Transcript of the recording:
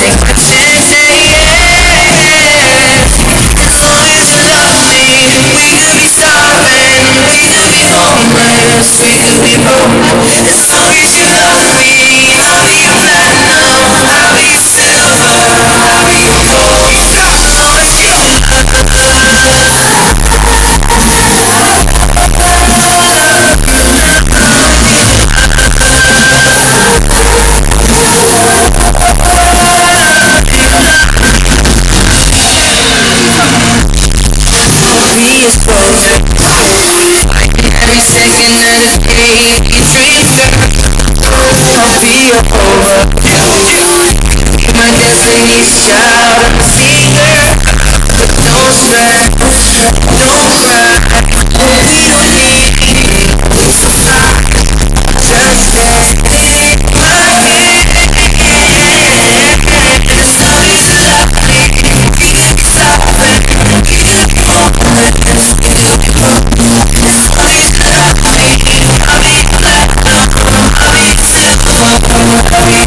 take my chance, say yes. As long as you love me, we could be starving, we could be homeless, we could be broke. As long as you love me, I'll be your platinum, I'll be your silver, I'll be your gold. As long as you be exposed every second of the day. You treat I'll be your over. My destiny's child, I'm a singer. But don't stress, don't cry. We don't need to fly. Just stay my hand. As long as you love me, we can be solving. We can be homeless, we can be broke. As long as you love me, I'll be platinum, I'll be silver, I'll be